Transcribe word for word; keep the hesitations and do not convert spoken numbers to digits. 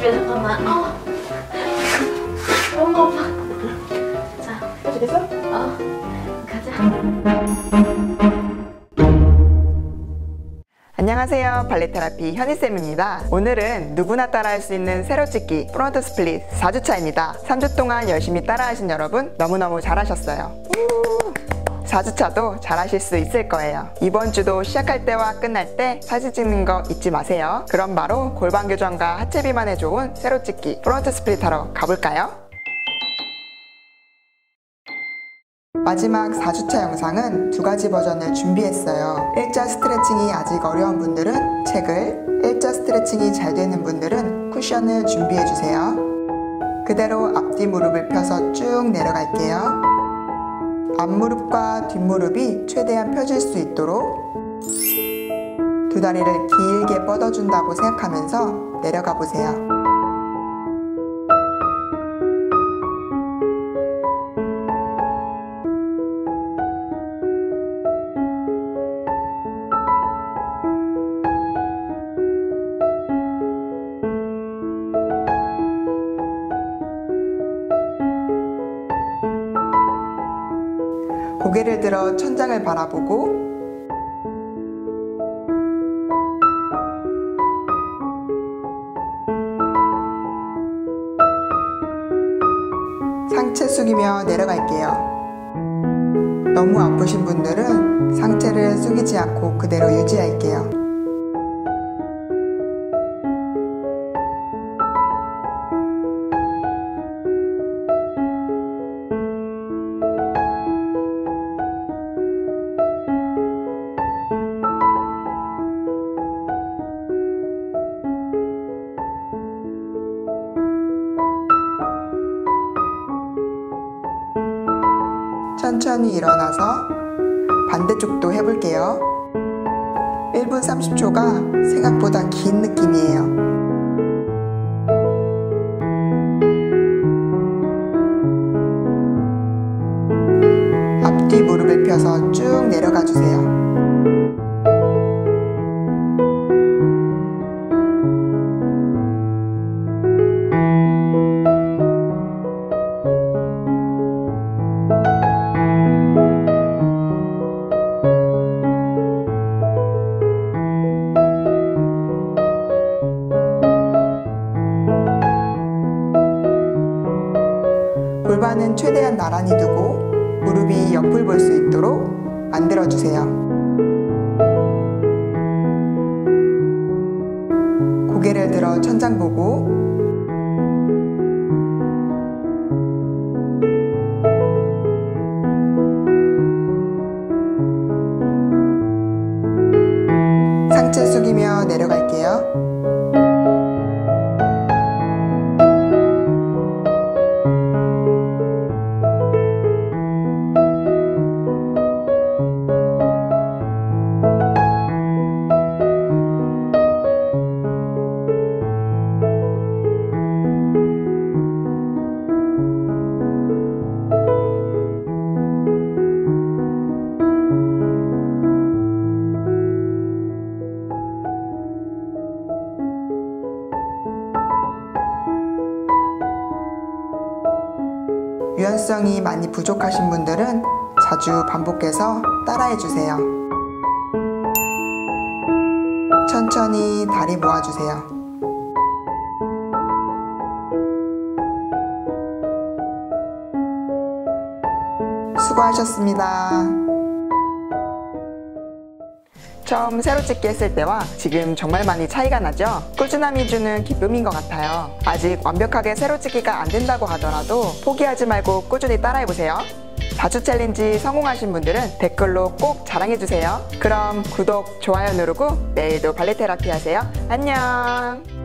집에 잠깐만. 어. 너무 아파. 자, 해주겠어? 어. 가자. 안녕하세요, 발레테라피 현희쌤입니다. 오늘은 누구나 따라할 수 있는 세로찍기 프론트 스플릿 사 주차입니다. 삼 주 동안 열심히 따라하신 여러분 너무너무 잘하셨어요. 사 주차도 잘하실 수 있을 거예요. 이번 주도 시작할 때와 끝날 때 사진 찍는 거 잊지 마세요. 그럼 바로 골반 교정과 하체 비만에 좋은 세로찍기 프론트 스플릿 하러 가볼까요? 마지막 사 주차 영상은 두 가지 버전을 준비했어요. 일자 스트레칭이 아직 어려운 분들은 책을, 일자 스트레칭이 잘 되는 분들은 쿠션을 준비해주세요. 그대로 앞뒤 무릎을 펴서 쭉 내려갈게요. 앞무릎과 뒷무릎이 최대한 펴질 수 있도록 두 다리를 길게 뻗어준다고 생각하면서 내려가 보세요. 고개를 들어 천장을 바라보고 상체 숙이며 내려갈게요. 너무 아프신 분들은 상체를 숙이지 않고 그대로 유지할게요. 천천히 일어나서 반대쪽도 해볼게요. 일 분 삼십 초가 생각보다 긴 느낌이에요. 앞뒤 무릎을 펴서 쭉 내려가 주세요. 골반은 최대한 나란히 두고 무릎이 옆을 볼 수 있도록 만들어주세요. 고개를 들어 천장 보고 상체 숙이며 내려갈게요. 유연성이 많이 부족하신 분들은 자주 반복해서 따라해주세요. 천천히 다리 모아주세요. 수고하셨습니다. 처음 세로찍기 했을 때와 지금 정말 많이 차이가 나죠? 꾸준함이 주는 기쁨인 것 같아요. 아직 완벽하게 세로찍기가 안 된다고 하더라도 포기하지 말고 꾸준히 따라해보세요. 사 주 챌린지 성공하신 분들은 댓글로 꼭 자랑해주세요. 그럼 구독, 좋아요 누르고 내일도 발레 테라피 하세요. 안녕!